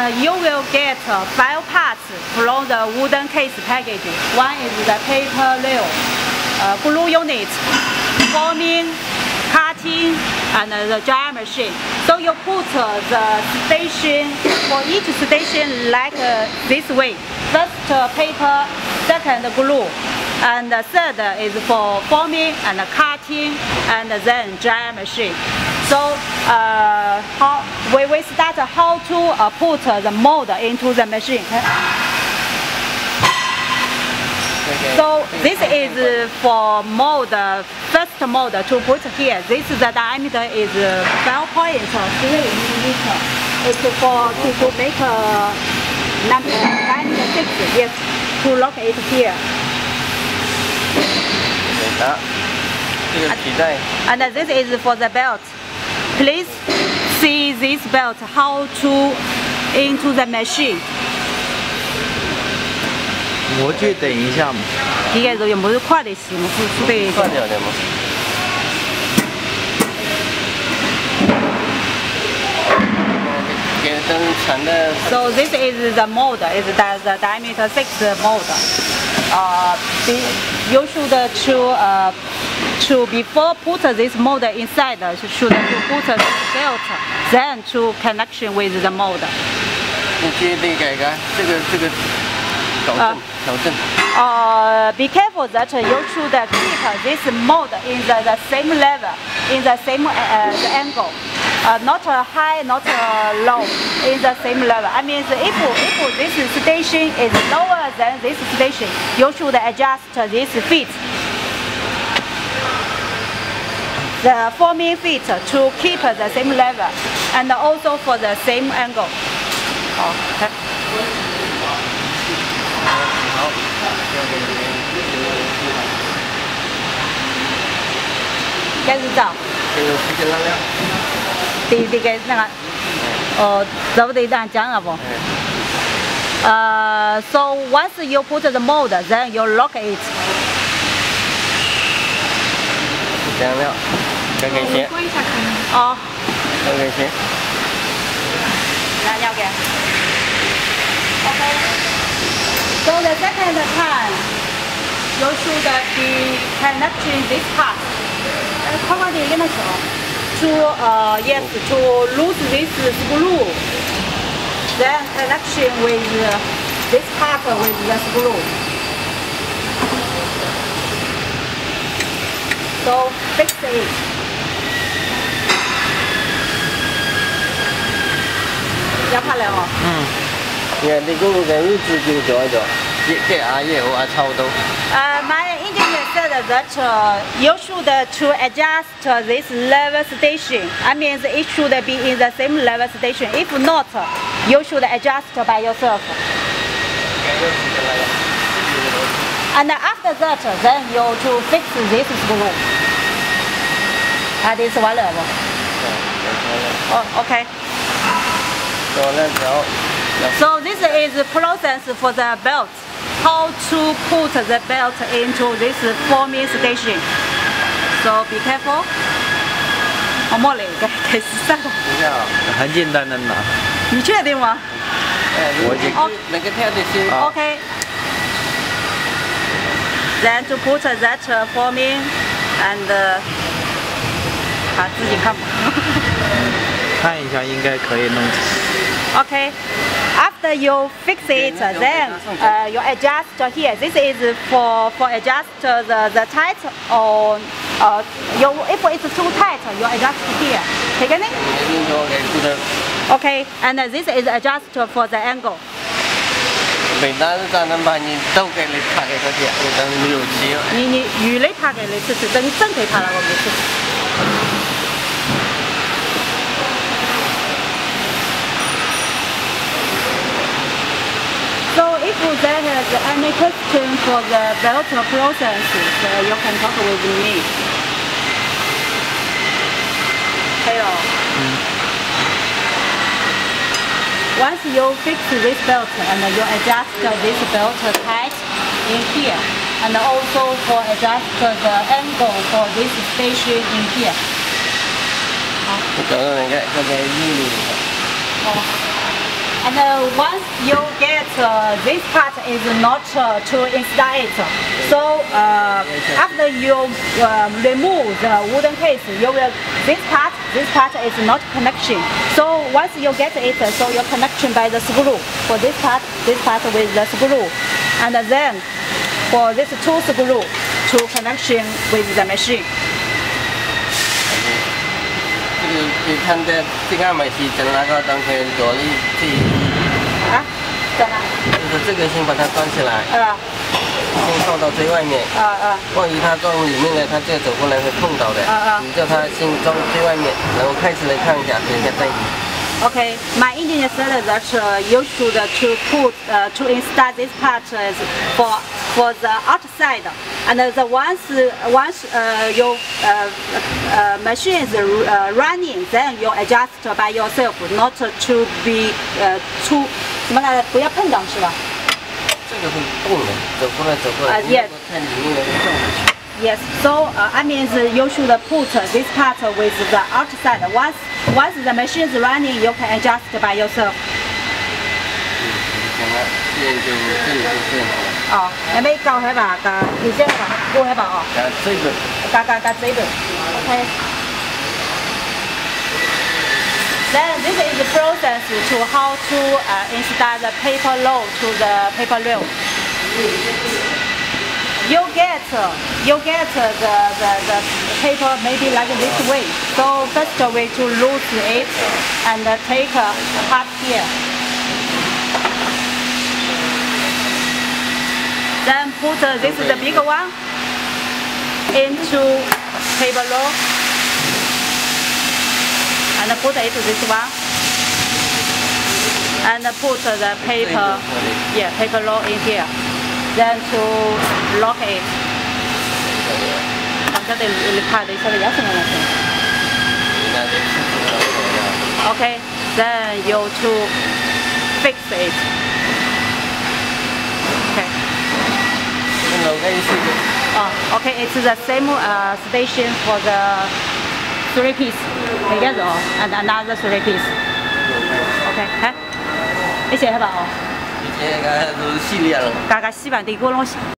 you will get 5 parts from the wooden case package. One is the paper rail, glue unit, forming, cutting, and the dry machine. So you put the station for each station like this way. First paper, second glue, and the third is for forming and cutting, and then dry machine. So we start how to put the mold into the machine. So this is for mold, first mold to put here. This is the diameter is 12.3 millimeter. It's for to make a number 96. Yes, to lock it here. And this is for the belt. Please see this belt how to into the machine. 模具等一下嘛。 이게 뭐快点洗嘛，对。 快点的嘛。 So this is the mold. Is the diameter 6 mold. You should to before put this mold inside, should to put this belt, then to connection with the mold. 你接这个这个矫正。 Be careful that you should keep this mold in the same level, in the same the angle. Not high, not low, in the same level. I mean, if this station is lower than this station, you should adjust this feet. The forming feet to keep the same level, and also for the same angle. Okay. 开始找。第个那个，找不得单讲了不？So once you put the mold, then you lock it. 这样了，跟给钱。 哦。 跟给钱。 要给。Okay. So the second time, you should be connecting this part. 快快点跟他说。To yes, to lose this screw. Then connection with this part with the screw. So fix it. 要拍了哦。 你嗰個嘅位置叫做喺度，即阿爺好阿抽到。 My engineer said that you should to adjust this level station. I mean, it should be in the same level station. If not, you should adjust by yourself. And after that, then you to fix this screw. This one level. Oh, okay. So this is the process for the belt. How to put the belt into this forming station. So be careful. 莫嘞，开始上。 很简单的拿。 你确定吗？ 我已经那个跳的是。 Okay. Then to put that forming and 自己看吧。 看一下，应该可以弄。 Okay. After you fix it, then you adjust here. This is for adjust the tight or if it's too tight, you adjust here. Take it? Okay, and this is adjust for the angle. 平單就能把你都給你拍嘅嗰啲，你等你有錢。 你魚你拍嘅你試試，真佢拍啦我唔試。So if there is any question for the belt process, you can talk with me. Hello. Once you fix this belt and you adjust this belt tight in here, and also for adjust the angle for this station in here. 我講到你嘅嗰個衣料。 哦。 And once you get this part is not to install it, so after you remove the wooden case, you will this part is not connection. So once you get it, so your connection by the screw for this part with the screw, and then for this two screw to connection with the machine. 你看的这个买是整那个当成door里自己啊，在哪？ 就是这个先把它关起来，先放到最外面。万一它装里面呢，它这个走过来会碰到的。你叫它先装最外面，然后开始来看一下，等一下再移。 Okay, my engineer said that you should to install this part for the outside, and the once your machine is running, then you adjust by yourself, not to be too 什么来着？不要碰上是吧？ 这个会动的，走过来。 Yes. 看里面的会动的。 Yes, so I mean you should put this part with the outside. Once the machine is running, you can adjust by yourself. 这里就这样好了。 哦，你咪教佢吧，教你先吧，教佢吧哦。 这个。 教这个。Okay. Then this is the process to how to install the paper roll to the paper rail. You get the paper maybe like this way. So first way to loosen it and take a part here. Then put this is the big one into paper roll and put it to this one and put the paper roll in here. Then to lock it. Okay, then you to fix it. Okay. Okay, it's the same station for the 3 piece together and another 3 piece. Okay, 一齊係吧？哦。 一個都系列了。 加西板地鍋攏。